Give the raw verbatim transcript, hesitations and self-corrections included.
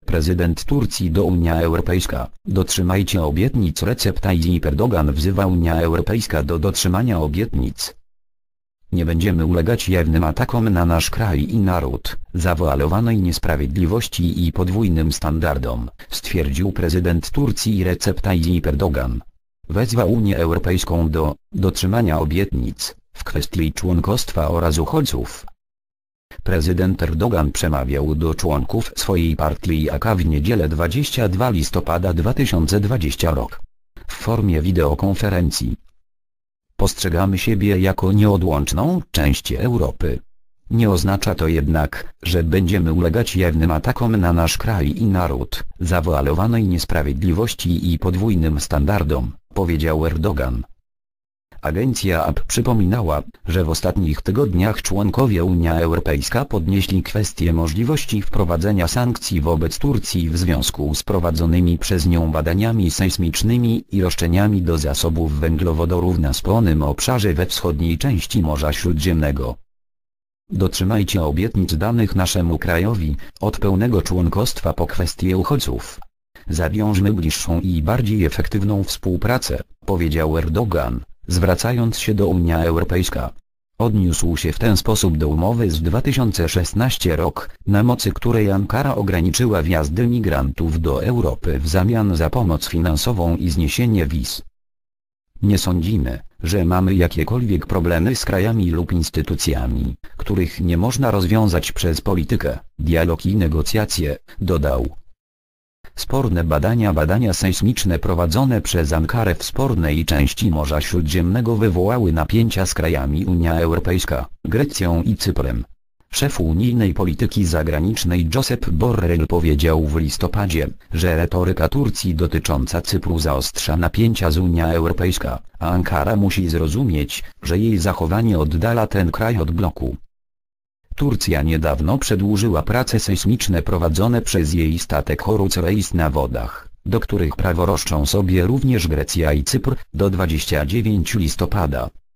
Prezydent Turcji do Unia Europejska: dotrzymajcie obietnic. Recep Tayyip Erdogan wzywa Unia Europejska do dotrzymania obietnic. Nie będziemy ulegać jawnym atakom na nasz kraj i naród, zawoalowanej niesprawiedliwości i podwójnym standardom, stwierdził prezydent Turcji Recep Tayyip Erdogan. Wezwał Unię Europejską do dotrzymania obietnic w kwestii członkostwa oraz uchodźców. Prezydent Erdogan przemawiał do członków swojej partii A K w niedzielę dwudziestego drugiego listopada dwa tysiące dwudziestego roku w formie wideokonferencji. Postrzegamy siebie jako nieodłączną część Europy. Nie oznacza to jednak, że będziemy ulegać jawnym atakom na nasz kraj i naród, zawoalowanej niesprawiedliwości i podwójnym standardom, powiedział Erdogan. Agencja A P przypominała, że w ostatnich tygodniach członkowie Unia Europejska podnieśli kwestię możliwości wprowadzenia sankcji wobec Turcji w związku z prowadzonymi przez nią badaniami sejsmicznymi i roszczeniami do zasobów węglowodorów na spornym obszarze we wschodniej części Morza Śródziemnego. Dotrzymajcie obietnic danych naszemu krajowi, od pełnego członkostwa po kwestię uchodźców. Zawiążmy bliższą i bardziej efektywną współpracę, powiedział Erdogan, zwracając się do Unii Europejskiej. Odniósł się w ten sposób do umowy z dwa tysiące szesnastego roku, na mocy której Ankara ograniczyła wjazdy migrantów do Europy w zamian za pomoc finansową i zniesienie wiz. Nie sądzimy, że mamy jakiekolwiek problemy z krajami lub instytucjami, których nie można rozwiązać przez politykę, dialog i negocjacje, dodał. Sporne badania Badania sejsmiczne prowadzone przez Ankarę w spornej części Morza Śródziemnego wywołały napięcia z krajami Unia Europejska, Grecją i Cyprem. Szef unijnej polityki zagranicznej Josep Borrell powiedział w listopadzie, że retoryka Turcji dotycząca Cypru zaostrza napięcia z Unia Europejska, a Ankara musi zrozumieć, że jej zachowanie oddala ten kraj od bloku. Turcja niedawno przedłużyła prace sejsmiczne prowadzone przez jej statek Horus Reis na wodach, do których prawo roszczą sobie również Grecja i Cypr, do dwudziestego dziewiątego listopada.